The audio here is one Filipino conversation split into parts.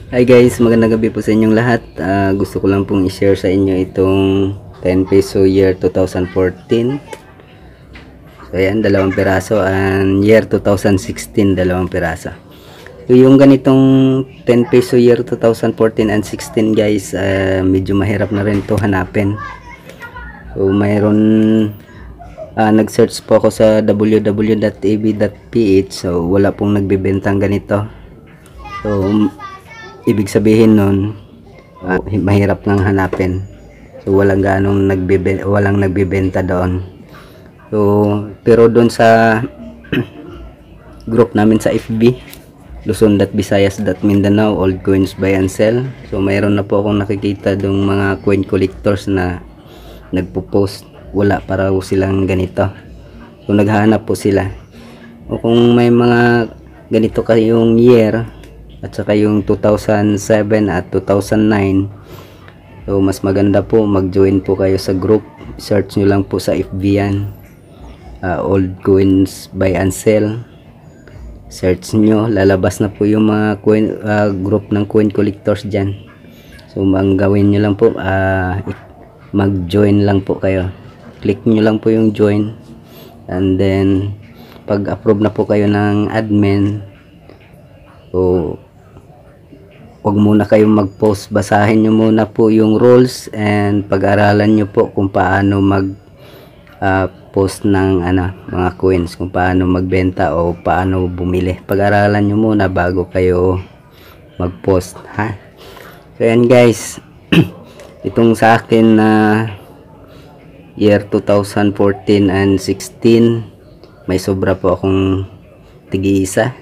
Hi guys, magandang gabi po sa inyong lahat. Gusto ko lang pong i-share sa inyo itong 10 peso year 2014. So ayan, dalawang piraso, and year 2016, dalawang piraso. So yung ganitong 10 peso year 2014 and 16 guys, medyo mahirap na rin to hanapin. So mayroon, nag-search po ako sa www.ab.ph, so wala pong nagbebentang ganito. So ibig sabihin nun, mahirap nang hanapin. So walang nagbebenta doon. So pero doon sa group namin sa FB, Luzon.Visayas.Mindanao Old Coins Buy and Sell, so mayroon na po akong nakikita dong mga coin collectors na nagpo-post. Wala para silang ganito. So naghahanap po sila. O kung may mga ganito kayong year at saka yung 2007 at 2009, so mas maganda po mag-join po kayo sa group. Search nyo lang po sa FB yan, Old Coins Buy and Sell. Search nyo, lalabas na po yung mga group ng coin collectors dyan. So ang gawin nyo lang po, mag-join lang po kayo. Click nyo lang po yung join, and then pag approve na po kayo ng admin, so huwag muna kayong mag-post. Basahin nyo muna po yung rules and pag-aralan nyo po kung paano post ng mga coins, kung paano magbenta o paano bumili. Pag-aralan nyo muna bago kayo mag-post, ha. So yan guys, itong sa akin na year 2014 and 16, may sobra po akong tig-isa.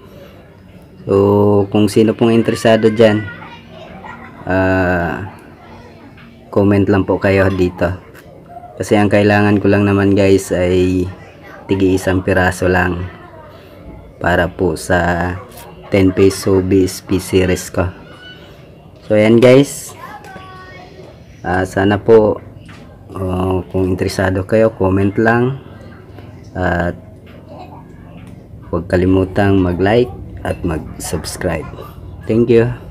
So kung sino pong interesado dyan, comment lang po kayo dito, kasi ang kailangan ko lang naman guys ay tig-isang piraso lang para po sa 10 peso BSP series ko. So ayan guys, sana po kung interesado kayo, comment lang at huwag kalimutang mag-like at mag-subscribe. Thank you.